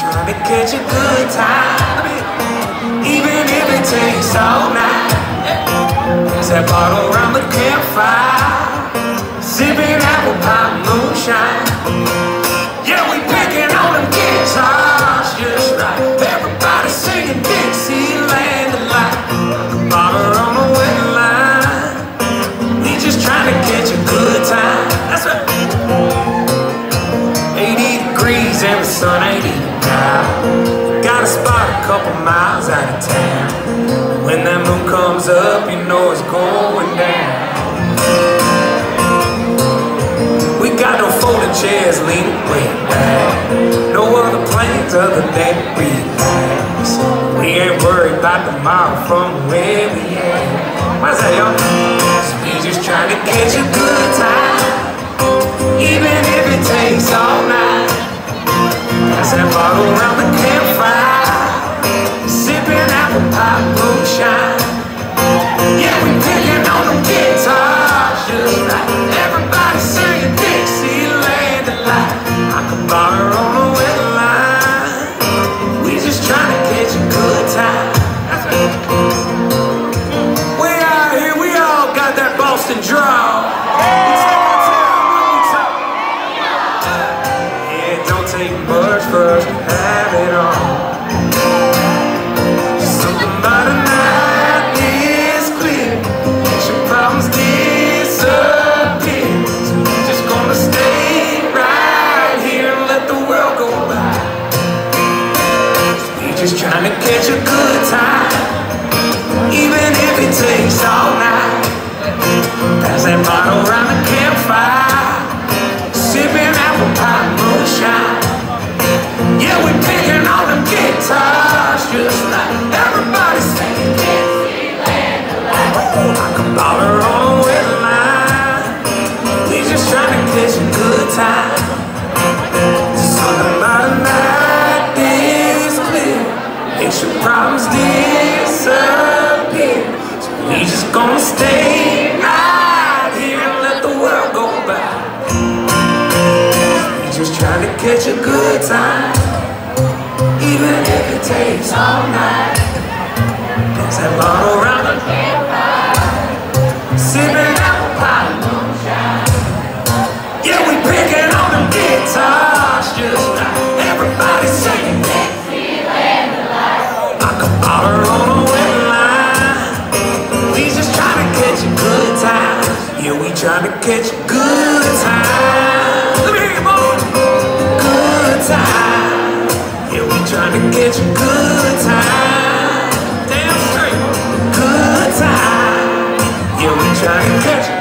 trying to catch a good time, even if it takes all night. There's that bottle around the campfire, sipping apple pie moonshine. Yeah, we picking on them guitars just right. Everybody singing Dixieland delight. Bottle on the wet line, we just trying to catch a good time. That's right. 80 degrees and the sun ain't even out. Got a spot a couple miles out of town. When that moon comes up, you know it's going down. We got no folding chairs leaning way back, no other plans other than relax. We ain't worried about tomorrow from where we at. Why's that, y'all? We just trying to catch a good time, even if it takes all night. Pass that bottle around the campfire, sipping apple pie moonshine. Yeah, we picking on them guitars just right. Everybody singing Dixieland delight. I can bar on the wet line, we just trying to catch a good time. That's right. We out here, we all got that Boston drawl. Yeah, it don't take much for us to have it all. Something about a night is clear, makes your problems disappear. So we're just gonna stay right here and let the world go by. We're just trying to catch a good time, even if it takes all night. Pass that bottle around the campfire, sipping apple pie moonshine. Yeah, we picking on them guitars just like everybody singing Dixieland delight. Like a baller on a wet line, we just trying to catch a good time. Something about a night is clear, makes your problems disappear. So we just gonna stay right here and let the world go by. We just trying to catch a good time, even if it takes all night. There's that bottle around the campfire, sipping apple pie moonshine. Yeah, we picking on them guitars just right. Everybody singing Dixieland delight. Like a baller on a wet line, we just trying to catch a good time. Yeah, we trying to catch a good time. Let me hear you, boys. Good time. Yeah, we trying to catch a good time. Damn straight. Good time. Yeah, we trying to catch a